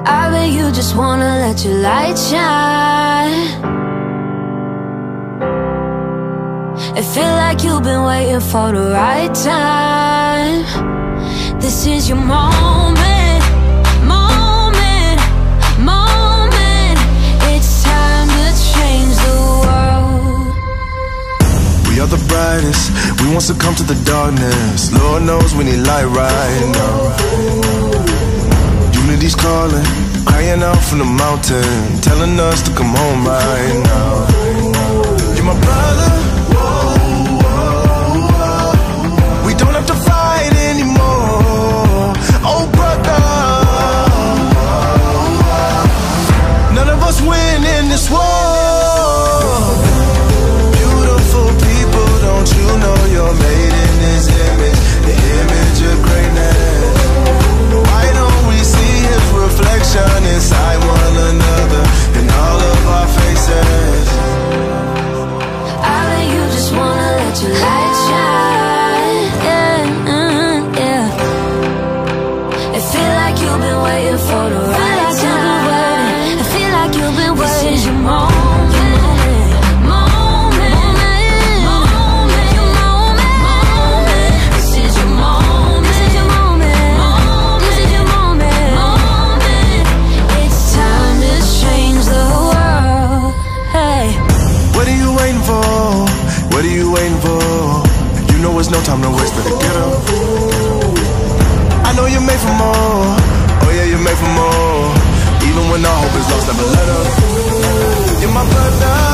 I bet you just wanna let your light shine. It feel like you've been waiting for the right time. This is your moment, moment, moment. It's time to change the world. We are the brightest, we won't succumb to the darkness. Lord knows we need light right now. Unity's calling, crying out from the mountain, telling us to come home right now. You're my brother, we don't have to fight anymore. Oh brother, none of us win in this war. Beautiful people, don't you know you're made in His image, the image of greatness. Why don't we see His reflection inside one another in all of our faces? I bet you just wanna let your light shine. Yeah, yeah. It feel like you've been waiting for the right time. I feel like you've been waiting. This is your moment. What are you waiting for? You know it's no time to waste, better get up. I know you're made for more. Oh yeah, you're made for more. Even when all hope is lost, never let up. You're my brother.